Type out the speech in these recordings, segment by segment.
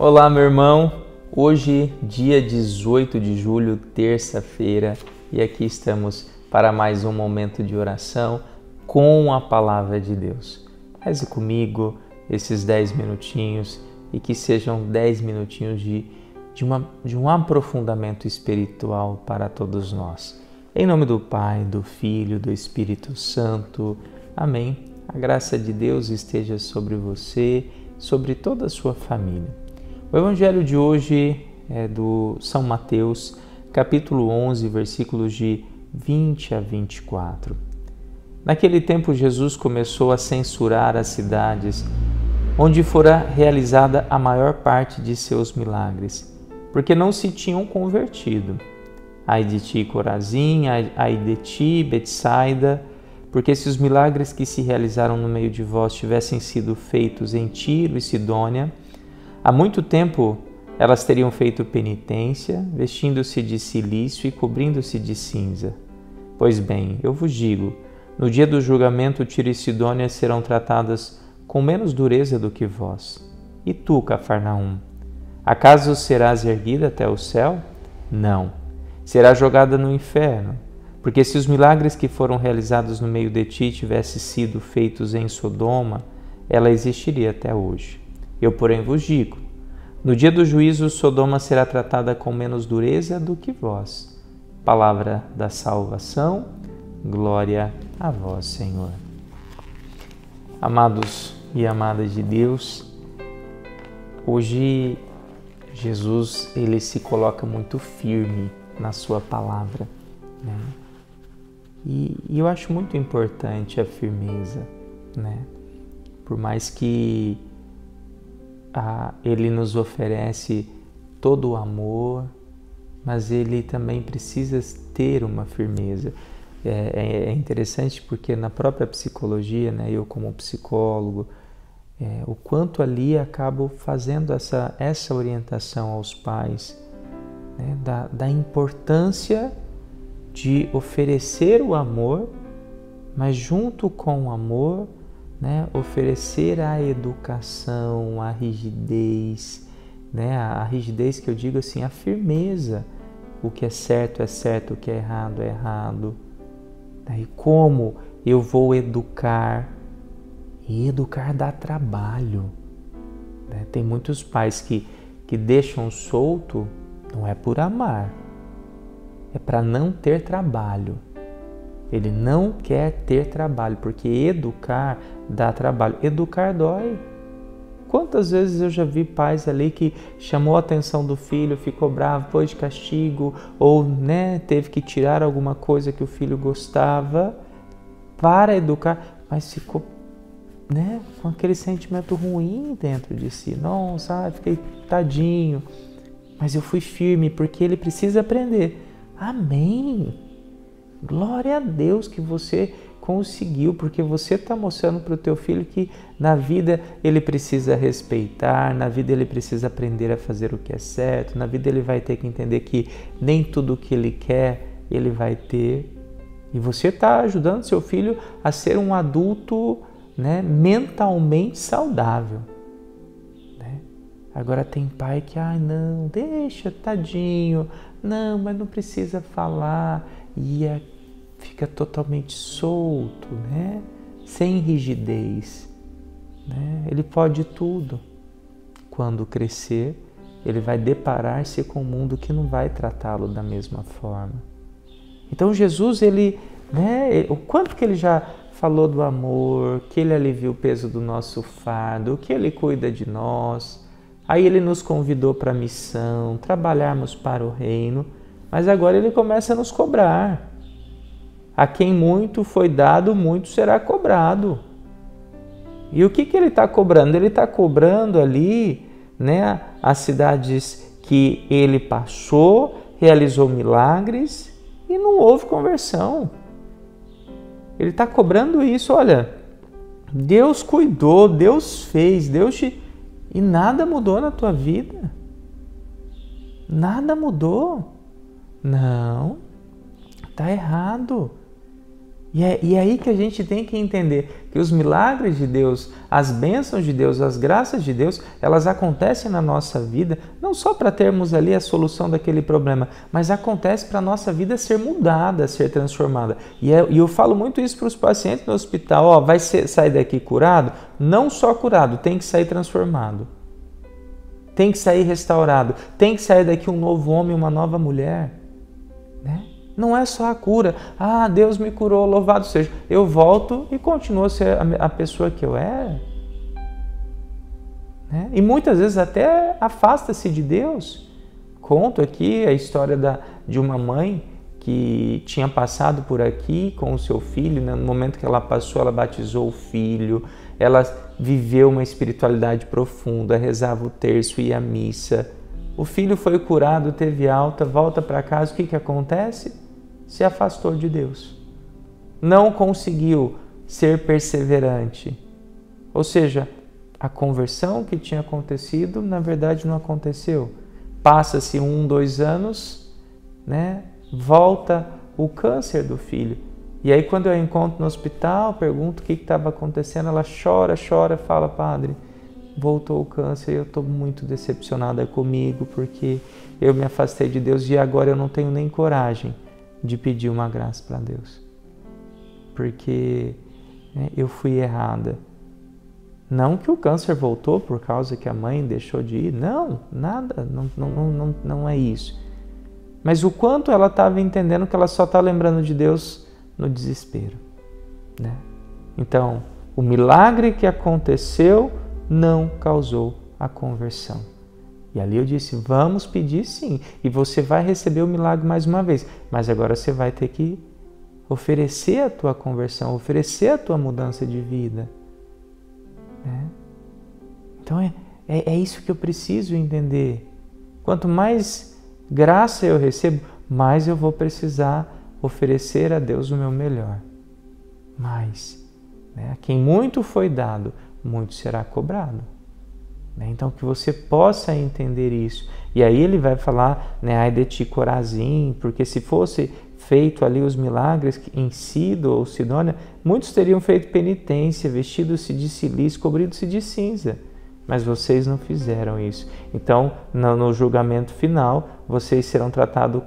Olá, meu irmão. Hoje, dia 18 de julho, terça-feira, e aqui estamos para mais um momento de oração com a palavra de Deus. Reze comigo esses 10 minutinhos e que sejam 10 minutinhos de um aprofundamento espiritual para todos nós. Em nome do Pai, do Filho, do Espírito Santo. Amém. A graça de Deus esteja sobre você, sobre toda a sua família. O evangelho de hoje é do São Mateus, capítulo 11, versículos de 20 a 24. Naquele tempo, Jesus começou a censurar as cidades onde fora realizada a maior parte de seus milagres, porque não se tinham convertido. Ai de ti, Corazim, ai de ti, Betsaida, porque se os milagres que se realizaram no meio de vós tivessem sido feitos em Tiro e Sidônia, há muito tempo elas teriam feito penitência, vestindo-se de cilício e cobrindo-se de cinza. Pois bem, eu vos digo, no dia do julgamento Tiro e Sidônia serão tratadas com menos dureza do que vós. E tu, Cafarnaum, acaso serás erguida até o céu? Não, serás jogada no inferno. Porque se os milagres que foram realizados no meio de ti tivessem sido feitos em Sodoma, ela existiria até hoje. Eu, porém, vos digo, no dia do juízo, Sodoma será tratada com menos dureza do que vós. Palavra da salvação, glória a vós, Senhor. Amados e amadas de Deus, hoje Jesus ele se coloca muito firme na sua palavra, né? E eu acho muito importante a firmeza, né? Por mais que ele nos oferece todo o amor, mas ele também precisa ter uma firmeza. É interessante porque na própria psicologia, né, eu como psicólogo, o quanto ali acabo fazendo essa orientação aos pais, né, da importância de oferecer o amor, mas junto com o amor, né, oferecer a educação, a rigidez, né, a rigidez que eu digo assim, a firmeza. O que é certo, o que é errado. E como eu vou educar? E educar dá trabalho, né? Tem muitos pais que deixam solto, não é por amar, é para não ter trabalho. Ele não quer ter trabalho, porque educar dá trabalho. Educar dói. Quantas vezes eu já vi pais ali que chamou a atenção do filho, ficou bravo, pôs de castigo, ou né, teve que tirar alguma coisa que o filho gostava para educar, mas ficou né, com aquele sentimento ruim dentro de si. Nossa, fiquei tadinho, mas eu fui firme porque ele precisa aprender. Amém! Glória a Deus que você conseguiu, porque você está mostrando para o teu filho que na vida ele precisa respeitar, na vida ele precisa aprender a fazer o que é certo, na vida ele vai ter que entender que nem tudo o que ele quer ele vai ter. E você está ajudando seu filho a ser um adulto, né, mentalmente saudável. Né? Agora tem pai que, não, deixa, tadinho, não, mas não precisa falar, e fica totalmente solto, né? Sem rigidez. Né? Ele pode tudo. Quando crescer, ele vai deparar-se com um mundo que não vai tratá-lo da mesma forma. Então Jesus, o quanto que ele já falou do amor, que ele alivia o peso do nosso fardo, que ele cuida de nós. Aí ele nos convidou para a missão, trabalharmos para o reino, mas agora ele começa a nos cobrar. A quem muito foi dado, muito será cobrado. E o que ele está cobrando? Ele está cobrando ali, né, as cidades que ele passou, realizou milagres e não houve conversão. Ele está cobrando isso, olha, Deus cuidou, Deus fez, e nada mudou na tua vida. Nada mudou. Não, está errado. E é aí que a gente tem que entender que os milagres de Deus, as bênçãos de Deus, as graças de Deus, elas acontecem na nossa vida, não só para termos ali a solução daquele problema, mas acontece para a nossa vida ser mudada, ser transformada. E eu falo muito isso para os pacientes no hospital, ó, vai sair daqui curado? Não só curado, tem que sair transformado. Tem que sair restaurado, tem que sair daqui um novo homem, uma nova mulher, né? Não é só a cura. Ah, Deus me curou, louvado seja. Eu volto e continuo a ser a pessoa que eu era. Né? E muitas vezes até afasta-se de Deus. Conto aqui a história de uma mãe que tinha passado por aqui com o seu filho. Né? No momento que ela passou, ela batizou o filho. Ela viveu uma espiritualidade profunda, rezava o terço e a missa. O filho foi curado, teve alta, volta para casa. O que acontece? Se afastou de Deus. Não conseguiu ser perseverante. Ou seja, a conversão que tinha acontecido, na verdade, não aconteceu. Passa-se 1, 2 anos, né? Volta o câncer do filho. E aí, quando eu a encontro no hospital, pergunto o que estava acontecendo, ela chora, fala, padre, voltou o câncer, eu estou muito decepcionada comigo, porque eu me afastei de Deus e agora eu não tenho nem coragem de pedir uma graça para Deus, porque eu fui errada. Não que o câncer voltou por causa que a mãe deixou de ir, não, nada, não é isso. Mas o quanto ela estava entendendo que ela só está lembrando de Deus no desespero, né? Então, o milagre que aconteceu não causou a conversão. E ali eu disse, vamos pedir sim, e você vai receber o milagre mais uma vez, mas agora você vai ter que oferecer a tua conversão, oferecer a tua mudança de vida. Né? Então é isso que eu preciso entender. Quanto mais graça eu recebo, mais eu vou precisar oferecer a Deus o meu melhor. Mais. Né? A quem muito foi dado, muito será cobrado. Então, que você possa entender isso. E aí ele vai falar, né, ai de ti, Corazim, porque se fosse feito ali os milagres em Sido ou Sidônia, muitos teriam feito penitência, vestidos-se de silício, cobridos-se de cinza. Mas vocês não fizeram isso. Então, no julgamento final, vocês serão tratados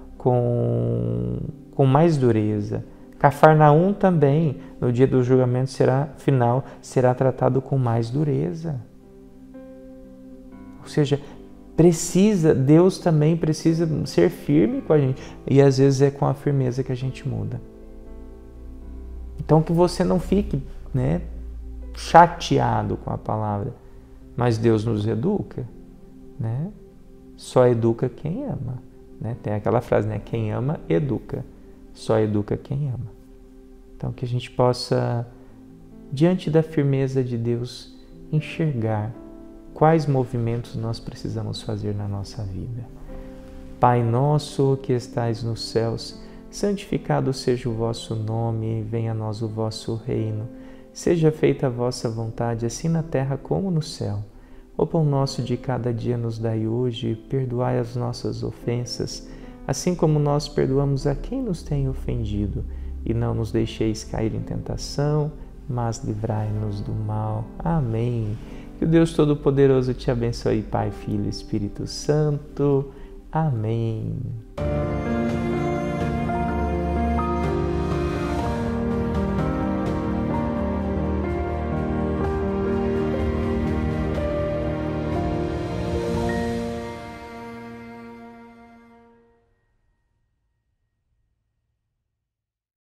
com mais dureza. Cafarnaum também, no dia do julgamento final, será tratado com mais dureza. Ou seja, Deus também precisa ser firme com a gente. E às vezes é com a firmeza que a gente muda. Então que você não fique, né, chateado com a palavra. Mas Deus nos educa, né? Só educa quem ama. Né? Tem aquela frase, né? Quem ama, educa. Só educa quem ama. Então que a gente possa, diante da firmeza de Deus, enxergar quais movimentos nós precisamos fazer na nossa vida. Pai nosso que estais nos céus, santificado seja o vosso nome, venha a nós o vosso reino. Seja feita a vossa vontade, assim na terra como no céu. O pão nosso de cada dia nos dai hoje, perdoai as nossas ofensas, assim como nós perdoamos a quem nos tem ofendido. E não nos deixeis cair em tentação, mas livrai-nos do mal. Amém. Que o Deus Todo-Poderoso te abençoe, Pai, Filho e Espírito Santo. Amém.